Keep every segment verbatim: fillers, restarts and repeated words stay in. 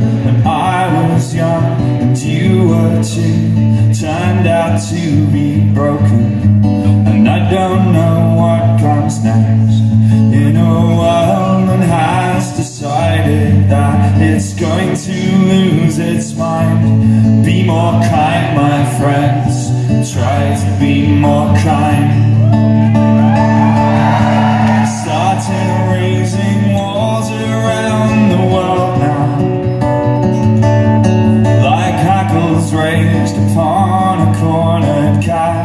when I was young and you were too, turned out to be broken. And I don't know what comes next in a world that has decided that it's going to lose its mind. Be more kind, my friends, try to be more kind. Started raising walls around the world now, like hackles raised upon a cornered cat.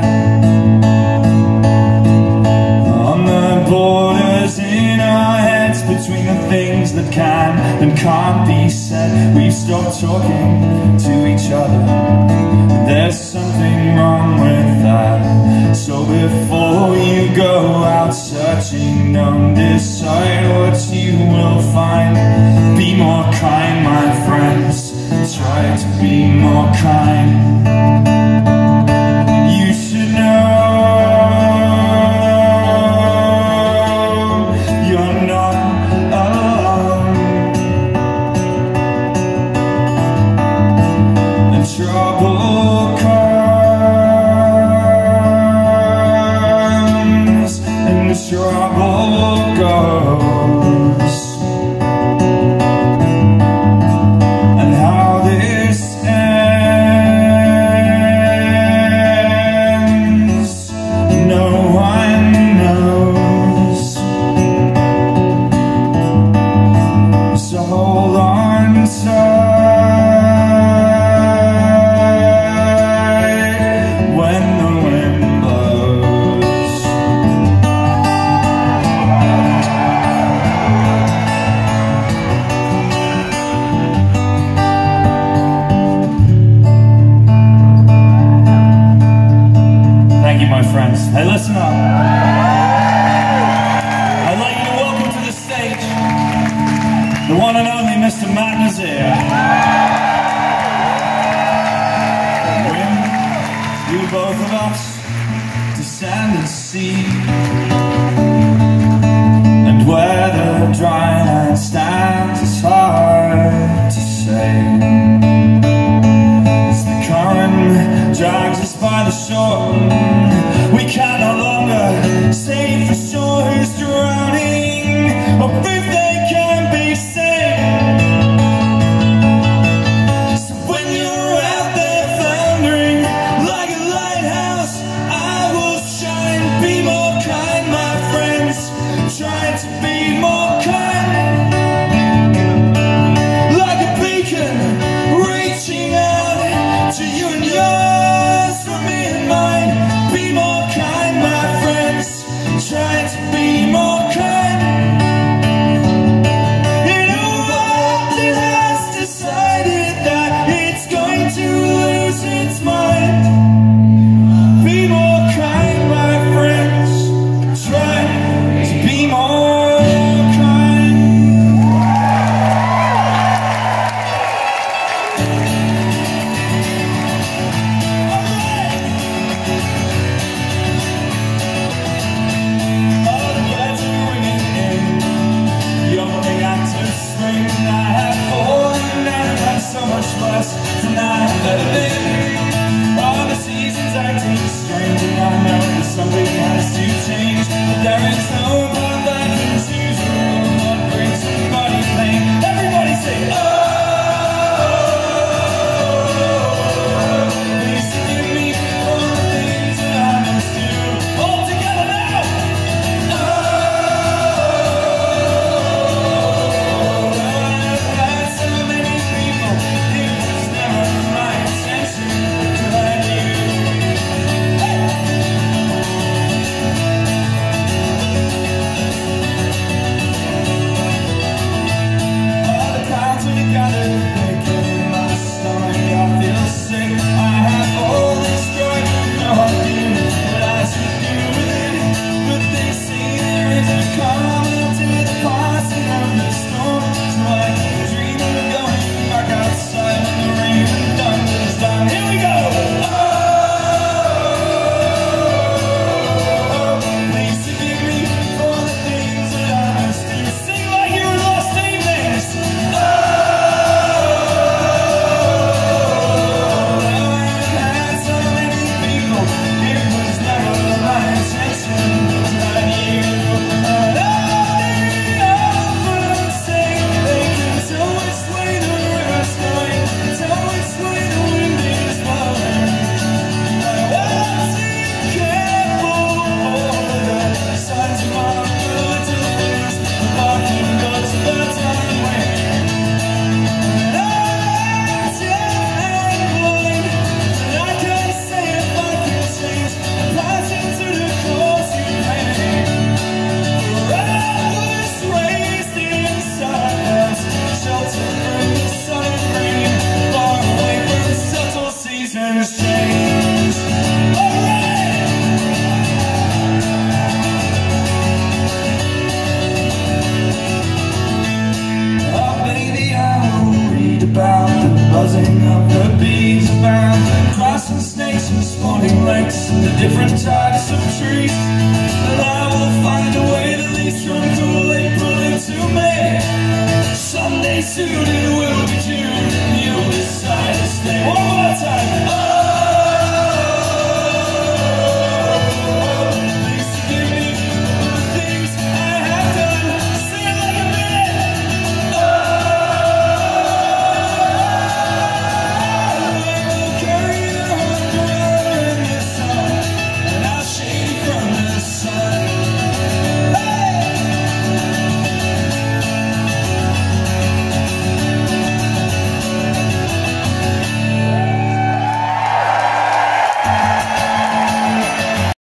On the borders in our heads, between the things that can and can't be said, we've stopped talking to each other. There's something wrong with that. So before you go out searching, don't decide what you will find. Be more kind, my friends, try to be more kind. You should know you're not alone, and trouble comes and trouble goes. And how this ends, no one knows. So hold on tight when the wind blows. Thank you, my friends. Hey, listen up. I'd like you to welcome to the stage the one and only Mister Matt Nazir. When you both of us descend and see, and where the dry land stands is hard to say. As the current drags us by the shore, we can no longer say for sure who's drowning or if they can be saved. So when you're out there floundering like a lighthouse, I will shine. Be more kind, my friend. buzzing of the bees abound, crossing snakes and spawning lakes and the different types of trees. But I will find a way to lead from cool April into May. Someday soon